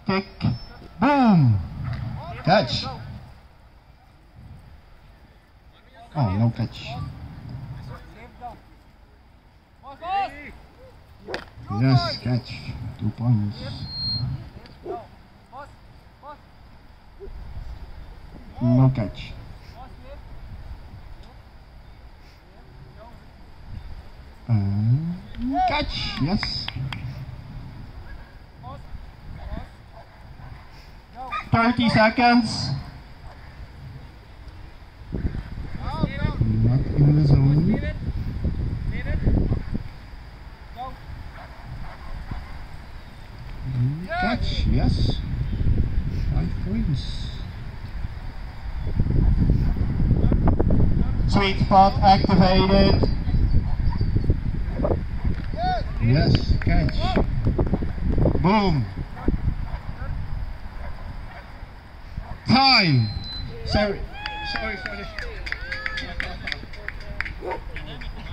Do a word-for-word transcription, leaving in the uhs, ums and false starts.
kick. Boom! Catch. Oh, no catch. Yes, catch. Two points. No catch. And catch, yes. thirty seconds. Not in the zone. And catch, yes. Five points. Sweet spot activated. Yes, catch. Boom. Time. Sorry. Sorry, sorry.